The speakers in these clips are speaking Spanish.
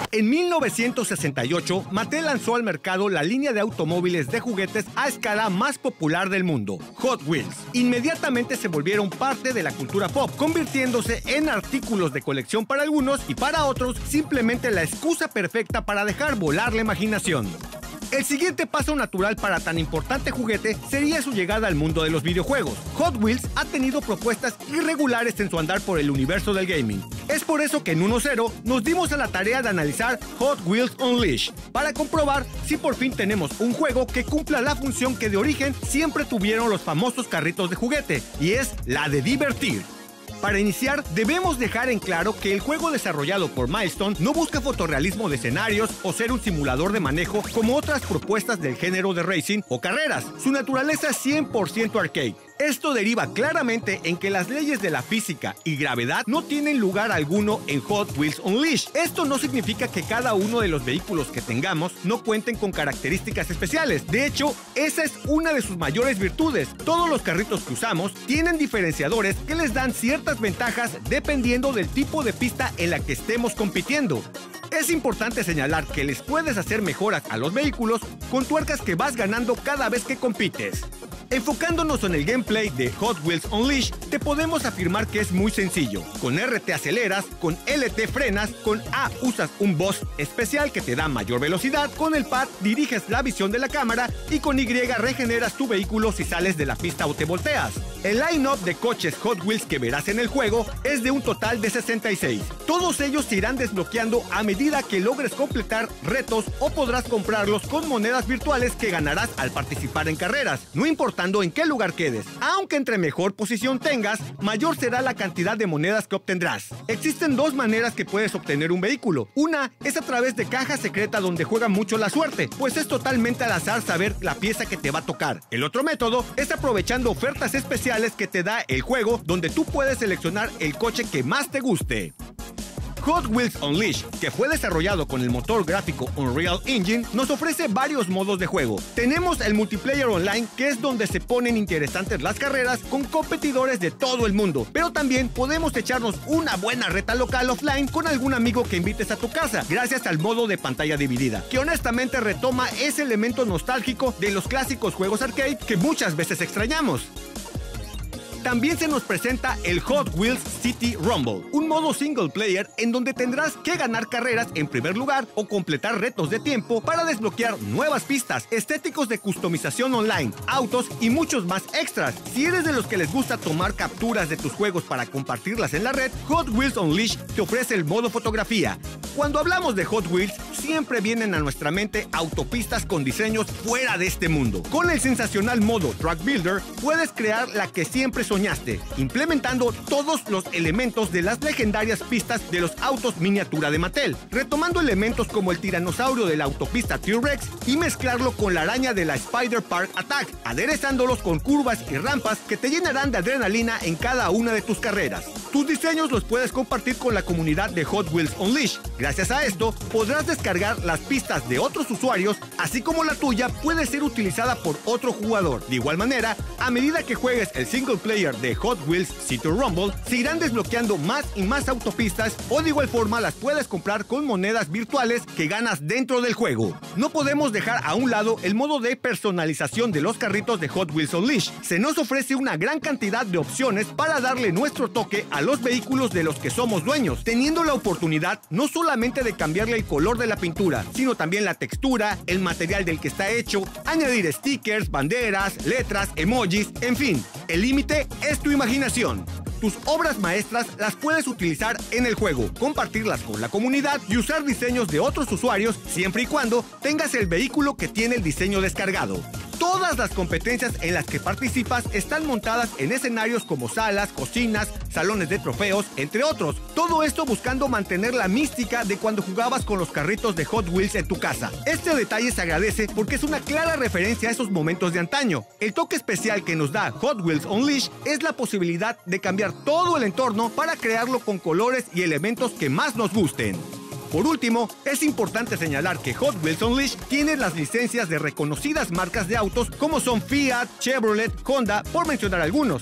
En 1968, Mattel lanzó al mercado la línea de automóviles de juguetes a escala más popular del mundo, Hot Wheels. Inmediatamente se volvieron parte de la cultura pop, convirtiéndose en artículos de colección para algunos y para otros simplemente la excusa perfecta para dejar volar la imaginación. El siguiente paso natural para tan importante juguete sería su llegada al mundo de los videojuegos. Hot Wheels ha tenido propuestas irregulares en su andar por el universo del gaming. Es por eso que en 1.0 nos dimos a la tarea de analizar Hot Wheels Unleashed, para comprobar si por fin tenemos un juego que cumpla la función que de origen siempre tuvieron los famosos carritos de juguete, y es la de divertir. Para iniciar, debemos dejar en claro que el juego desarrollado por Milestone no busca fotorrealismo de escenarios o ser un simulador de manejo como otras propuestas del género de racing o carreras. Su naturaleza es 100% arcade. Esto deriva claramente en que las leyes de la física y gravedad no tienen lugar alguno en Hot Wheels Unleashed. Esto no significa que cada uno de los vehículos que tengamos no cuenten con características especiales. De hecho, esa es una de sus mayores virtudes. Todos los carritos que usamos tienen diferenciadores que les dan ciertas ventajas dependiendo del tipo de pista en la que estemos compitiendo. Es importante señalar que les puedes hacer mejoras a los vehículos con tuercas que vas ganando cada vez que compites. Enfocándonos en el gameplay de Hot Wheels Unleashed, te podemos afirmar que es muy sencillo. Con RT aceleras, con LT frenas, con A usas un boost especial que te da mayor velocidad, con el pad diriges la visión de la cámara y con Y regeneras tu vehículo si sales de la pista o te volteas. El line-up de coches Hot Wheels que verás en el juego es de un total de 66. Todos ellos se irán desbloqueando a medida que logres completar retos o podrás comprarlos con monedas virtuales que ganarás al participar en carreras, no importando en qué lugar quedes. Aunque entre mejor posición tengas, mayor será la cantidad de monedas que obtendrás. Existen dos maneras que puedes obtener un vehículo. Una es a través de caja secreta donde juega mucho la suerte, pues es totalmente al azar saber la pieza que te va a tocar. El otro método es aprovechando ofertas especiales que te da el juego, donde tú puedes seleccionar el coche que más te guste. Hot Wheels Unleashed, que fue desarrollado con el motor gráfico Unreal Engine, nos ofrece varios modos de juego. Tenemos el multiplayer online, que es donde se ponen interesantes las carreras con competidores de todo el mundo, pero también podemos echarnos una buena reta local offline con algún amigo que invites a tu casa, gracias al modo de pantalla dividida, que honestamente retoma ese elemento nostálgico de los clásicos juegos arcade que muchas veces extrañamos. También se nos presenta el Hot Wheels City Rumble, un modo single player en donde tendrás que ganar carreras en primer lugar o completar retos de tiempo para desbloquear nuevas pistas, estéticos de customización online, autos y muchos más extras. Si eres de los que les gusta tomar capturas de tus juegos para compartirlas en la red, Hot Wheels Unleashed te ofrece el modo fotografía. Cuando hablamos de Hot Wheels, siempre vienen a nuestra mente autopistas con diseños fuera de este mundo. Con el sensacional modo Track Builder, puedes crear la que siempre soñaste, implementando todos los elementos de las legendarias pistas de los autos miniatura de Mattel, retomando elementos como el tiranosaurio de la autopista T-Rex y mezclarlo con la araña de la Spider Park Attack, aderezándolos con curvas y rampas que te llenarán de adrenalina en cada una de tus carreras. Tus diseños los puedes compartir con la comunidad de Hot Wheels Unleashed. Gracias a esto, podrás descargar las pistas de otros usuarios, así como la tuya puede ser utilizada por otro jugador. De igual manera, a medida que juegues el single player de Hot Wheels City Rumble, se irán desbloqueando más y más autopistas, o de igual forma las puedes comprar con monedas virtuales que ganas dentro del juego. No podemos dejar a un lado el modo de personalización de los carritos de Hot Wheels Unleashed. Se nos ofrece una gran cantidad de opciones para darle nuestro toque a los vehículos de los que somos dueños, teniendo la oportunidad no solamente de cambiarle el color de la pintura, sino también la textura, el material del que está hecho, añadir stickers, banderas, letras, emojis, en fin, el límite es tu imaginación. Tus obras maestras las puedes utilizar en el juego, compartirlas con la comunidad y usar diseños de otros usuarios siempre y cuando tengas el vehículo que tiene el diseño descargado. Todas las competencias en las que participas están montadas en escenarios como salas, cocinas, salones de trofeos, entre otros. Todo esto buscando mantener la mística de cuando jugabas con los carritos de Hot Wheels en tu casa. Este detalle se agradece porque es una clara referencia a esos momentos de antaño. El toque especial que nos da Hot Wheels Unleashed es la posibilidad de cambiar todo el entorno para crearlo con colores y elementos que más nos gusten. Por último, es importante señalar que Hot Wheels Unleashed tiene las licencias de reconocidas marcas de autos como son Fiat, Chevrolet, Honda, por mencionar algunos.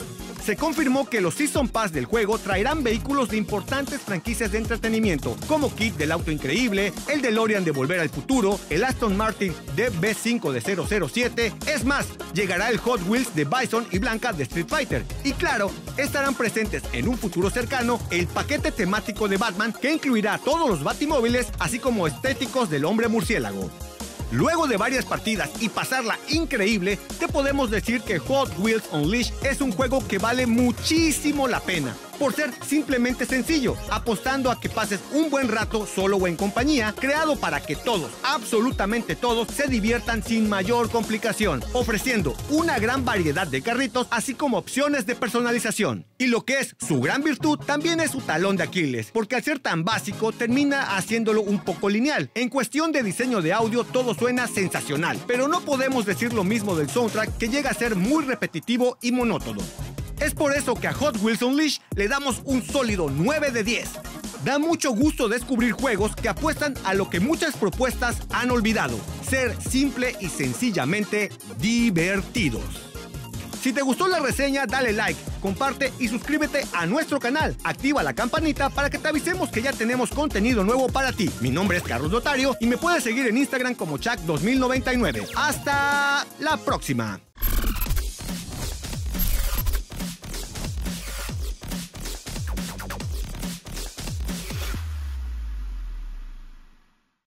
Se confirmó que los Season Pass del juego traerán vehículos de importantes franquicias de entretenimiento, como Kit del Auto Increíble, el DeLorean de Volver al Futuro, el Aston Martin DB5 de 007, es más, llegará el Hot Wheels de Bison y Blanca de Street Fighter. Y claro, estarán presentes en un futuro cercano el paquete temático de Batman que incluirá todos los batimóviles, así como estéticos del hombre murciélago. Luego de varias partidas y pasarla increíble, te podemos decir que Hot Wheels Unleashed es un juego que vale muchísimo la pena, por ser simplemente sencillo, apostando a que pases un buen rato solo o en compañía, creado para que todos, absolutamente todos, se diviertan sin mayor complicación, ofreciendo una gran variedad de carritos, así como opciones de personalización. Y lo que es su gran virtud, también es su talón de Aquiles, porque al ser tan básico, termina haciéndolo un poco lineal. En cuestión de diseño de audio, todo suena sensacional, pero no podemos decir lo mismo del soundtrack, que llega a ser muy repetitivo y monótono. Es por eso que a Hot Wheels Unleashed le damos un sólido 9 de 10. Da mucho gusto descubrir juegos que apuestan a lo que muchas propuestas han olvidado: ser simple y sencillamente divertidos. Si te gustó la reseña, dale like, comparte y suscríbete a nuestro canal. Activa la campanita para que te avisemos que ya tenemos contenido nuevo para ti. Mi nombre es Carlos Lotario y me puedes seguir en Instagram como Chuck2099. ¡Hasta la próxima!